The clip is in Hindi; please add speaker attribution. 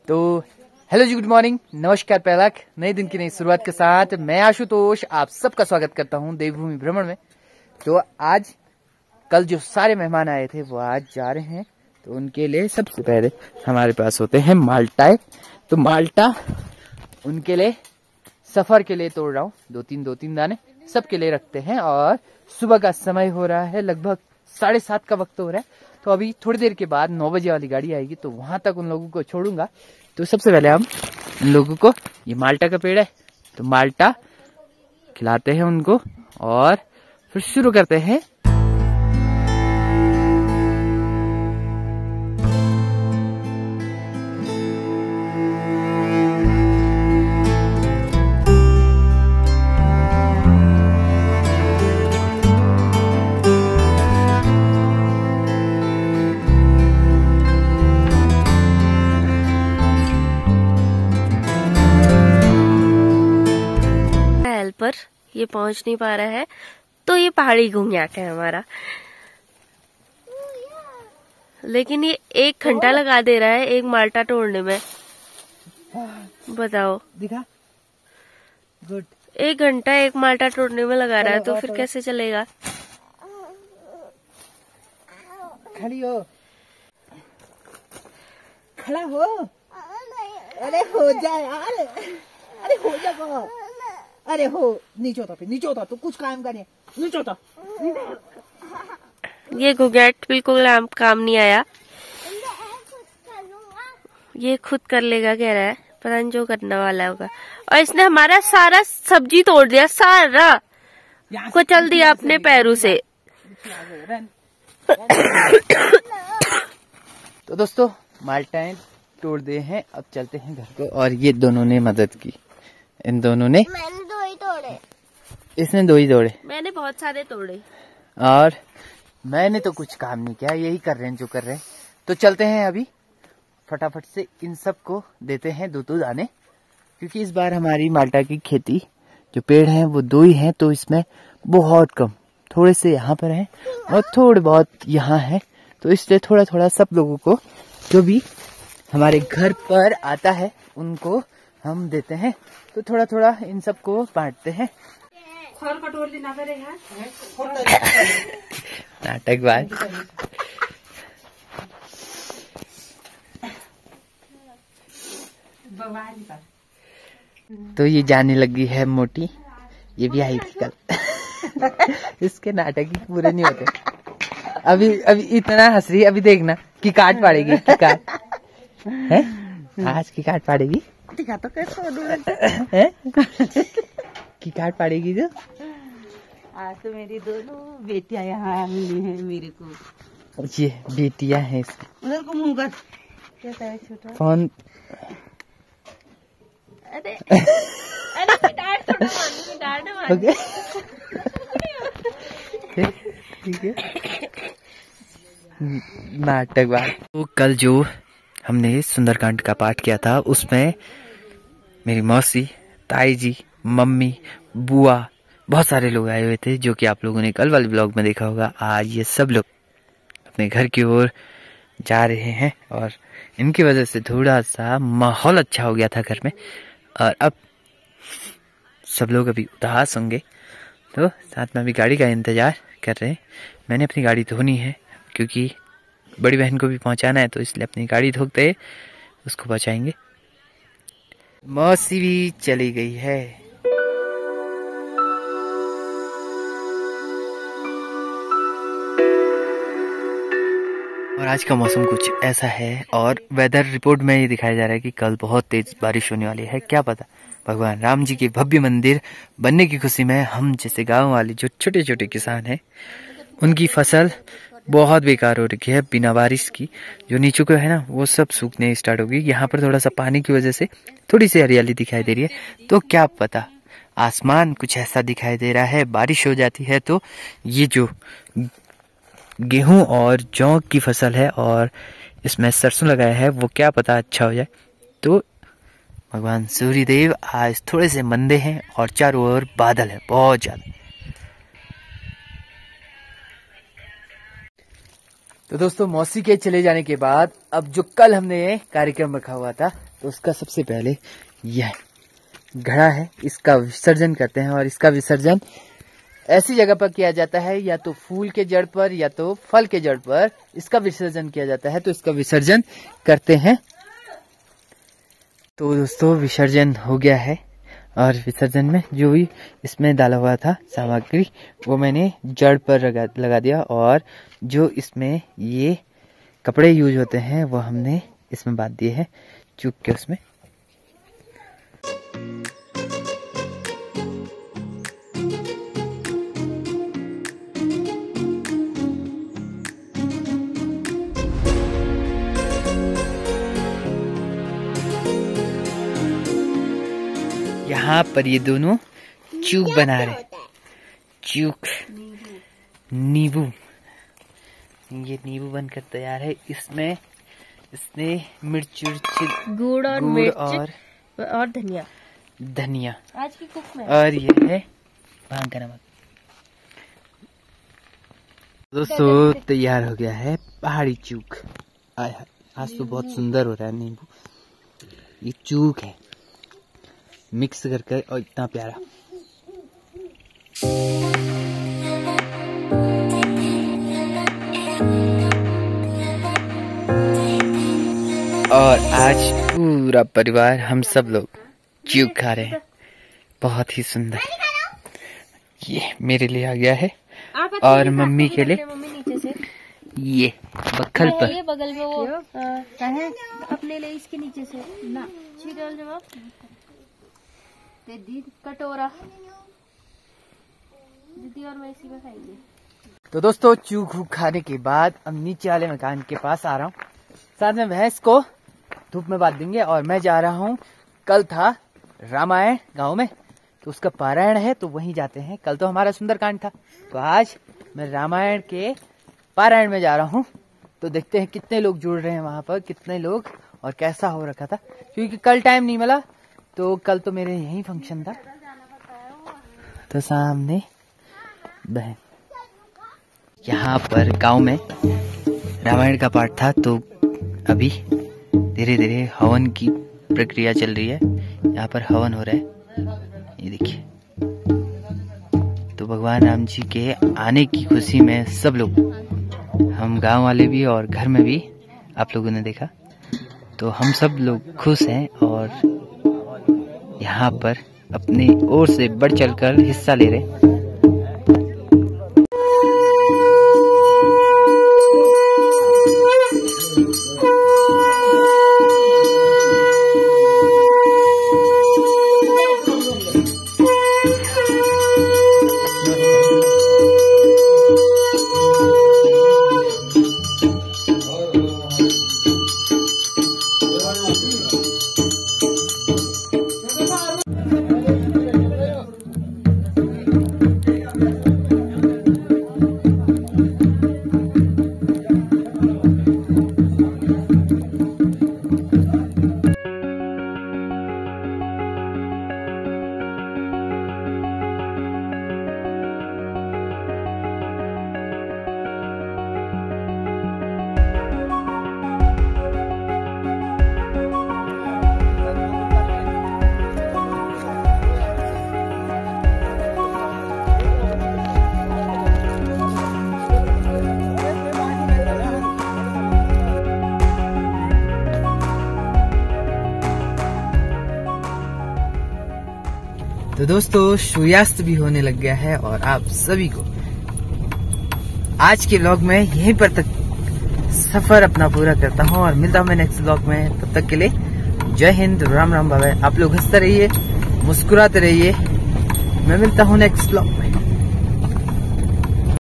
Speaker 1: तो हेलो जी, गुड मॉर्निंग, नमस्कार। पहला नए दिन की नई शुरुआत के साथ मैं आशुतोष आप सबका स्वागत करता हूं देवभूमि भ्रमण में। तो आज कल जो सारे मेहमान आए थे वो आज जा रहे हैं, तो उनके लिए सबसे पहले हमारे पास होते हैं माल्टा। तो माल्टा उनके लिए सफर के लिए तोड़ रहा हूँ, दो तीन दाने सबके लिए रखते हैं। और सुबह का समय हो रहा है, लगभग 7:30 का वक्त हो रहा है। तो अभी थोड़ी देर के बाद 9 बजे वाली गाड़ी आएगी, तो वहां तक उन लोगों को छोड़ूंगा। तो सबसे पहले हम उन लोगों को, ये माल्टा का पेड़ है तो माल्टा खिलाते हैं उनको और फिर शुरू करते हैं।
Speaker 2: पर ये पहुंच नहीं पा रहा है, तो ये पहाड़ी घुंघियाट है हमारा। लेकिन ये 1 घंटा लगा दे रहा है एक माल्टा तोड़ने में। बताओ,
Speaker 1: दिखा गुड।
Speaker 2: 1 घंटा एक माल्टा तोड़ने में लगा रहा है, तो फिर कैसे चलेगा।
Speaker 1: खड़ी हो, खड़ा हो। अरे हो जा यार, अरे हो जा। अरे हो, नीचे होता तो कुछ काम करे, नीचे होता।
Speaker 2: ये घुंघियाट बिल्कुल काम नहीं आया, ये खुद कर लेगा कह रहा है, पता नहीं जो करने वाला होगा। और इसने हमारा सारा सब्जी तोड़ दिया, सारा कुचल दिया अपने पैरों से।
Speaker 1: तो दोस्तों माल्टाएं तोड़ दिए हैं, अब चलते हैं घर को। और ये दोनों ने मदद की, इन दोनों ने।
Speaker 2: मैंने 2 ही तोड़े,
Speaker 1: इसने 2 ही तोड़े,
Speaker 2: मैंने बहुत सारे तोड़े।
Speaker 1: और मैंने तो कुछ काम नहीं किया, यही कर रहे हैं जो कर रहे हैं। तो चलते हैं अभी फटाफट से, इन सब को देते हैं 2 दाने, क्योंकि इस बार हमारी माल्टा की खेती जो पेड़ हैं वो 2 ही हैं, तो इसमें बहुत कम, थोड़े से यहाँ पर हैं और थोड़े बहुत यहाँ हैं। तो इसलिए थोड़ा थोड़ा सब लोगों को जो भी हमारे घर पर आता है उनको हम देते हैं। तो थोड़ा थोड़ा इन सबको बांटते हैं। नाटकबाज। तो ये जाने लगी है मोटी, ये भी आई थी कल। इसके नाटक ही पूरे नहीं होते। अभी इतना हंस रही, अभी देखना कि काट पाड़ेगी, कि काट है आज की काट पाड़ेगी। तो कैसे की काट पाड़ेगी जो।
Speaker 3: आज तो मेरी दोनों बेटियां यहाँ मिली हैं मेरे को।
Speaker 1: ये बेटियां हैं इसकी।
Speaker 3: उधर को मुंह कर, कैसा है छोटा
Speaker 1: कौन।
Speaker 2: अरे डांट
Speaker 1: ओके ठीक है। नाटकबाज। तो कल जो हमने सुंदरकांड का पाठ किया था उसमें मेरी मौसी, ताई जी, मम्मी, बुआ, बहुत सारे लोग आए हुए थे, जो कि आप लोगों ने कल वाले ब्लॉग में देखा होगा। आज ये सब लोग अपने घर की ओर जा रहे हैं और इनकी वजह से थोड़ा सा माहौल अच्छा हो गया था घर में। और अब सब लोग अभी उदास होंगे, तो साथ में अभी गाड़ी का इंतजार कर रहे हैं। मैंने अपनी गाड़ी धोनी है, क्योंकि बड़ी बहन को भी पहुंचाना है, तो इसलिए अपनी गाड़ी धोते उसको पहुंचाएंगे। मौसी भी चली गई है। और आज का मौसम कुछ ऐसा है, और वेदर रिपोर्ट में ये दिखाया जा रहा है कि कल बहुत तेज बारिश होने वाली है। क्या पता, भगवान राम जी के भव्य मंदिर बनने की खुशी में हम जैसे गांव वाले जो छोटे छोटे किसान हैं उनकी फसल बहुत बेकार हो रखी है बिना बारिश की। जो नीचे को है ना, वो सब सूखने स्टार्ट होगी। यहाँ पर थोड़ा सा पानी की वजह से थोड़ी सी हरियाली दिखाई दे रही है। तो क्या पता, आसमान कुछ ऐसा दिखाई दे रहा है, बारिश हो जाती है तो ये जो गेहूं और जौ की फसल है और इसमें सरसों लगाया है, वो क्या पता अच्छा हो जाए। तो भगवान सूर्यदेव आज थोड़े से मंदे हैं और चारों ओर बादल है बहुत ज्यादा। तो दोस्तों मौसी के चले जाने के बाद अब जो कल हमने कार्यक्रम रखा हुआ था तो उसका सबसे पहले यह घड़ा है, इसका विसर्जन करते हैं। और इसका विसर्जन ऐसी जगह पर किया जाता है, या तो फूल के जड़ पर या तो फल के जड़ पर इसका विसर्जन किया जाता है। तो इसका विसर्जन करते हैं। तो दोस्तों विसर्जन हो गया है, और विसर्जन में जो भी इसमें डाला हुआ था सामग्री वो मैंने जड़ पर लगा दिया, और जो इसमें ये कपड़े यूज होते हैं वो हमने इसमें बांध दिए हैं चूक के उसमें। यहाँ पर ये दोनों चूक बना रहे, चूक नींबू, ये नींबू बनकर तैयार है। इसमें इसने मिर्च,
Speaker 2: गुड़ और मिर्च और धनिया आज की कुक में, और ये है भांग का नमक।
Speaker 1: दोस्तों तैयार हो गया है पहाड़ी चूक। आज तो बहुत सुंदर हो रहा है नींबू, ये चूक है मिक्स करके, और इतना प्यारा। और आज पूरा परिवार हम सब लोग चूक खा रहे हैं, बहुत ही सुंदर। ये मेरे लिए आ गया है, और मम्मी के लिए ये बक्खल पर,
Speaker 2: ये बगल में वो है अपने लिए, इसके नीचे से ना छीटल जवाब दीदी कटोरा दीदी और मैं इसी में खाएंगे।
Speaker 1: तो दोस्तों चूक खाने के बाद अब नीचे वाले मकान के पास आ रहा हूँ, साथ में भैंस को धूप में बांध देंगे। और मैं जा रहा हूँ, कल था रामायण गांव में, तो उसका पारायण है, तो वहीं जाते हैं। कल तो हमारा सुंदरकांड था, तो आज मैं रामायण के पारायण में जा रहा हूँ। तो देखते हैं कितने लोग जुड़ रहे हैं वहां पर, कितने लोग, और कैसा हो रखा था, क्योंकि कल टाइम नहीं मिला। तो कल तो मेरे यही फंक्शन था। तो सामने बहन, यहाँ पर गांव में रामायण का पाठ था, तो अभी धीरे धीरे हवन की प्रक्रिया चल रही है। यहाँ पर हवन हो रहा है, ये देखिए। तो भगवान राम जी के आने की खुशी में सब लोग, हम गांव वाले भी और घर में भी आप लोगों ने देखा, तो हम सब लोग खुश हैं, और यहाँ पर अपनी ओर से बढ़ चढ़कर हिस्सा ले रहे हैं। तो दोस्तों सूर्यास्त भी होने लग गया है, और आप सभी को आज के व्लॉग में यहीं पर तक सफर अपना पूरा करता हूँ, और मिलता हूँ मैं नेक्स्ट व्लॉग में। तब तक के लिए जय हिंद, राम राम, बाय। आप लोग हंसते रहिए, मुस्कुराते रहिए। मैं मिलता हूँ नेक्स्ट व्लॉग में।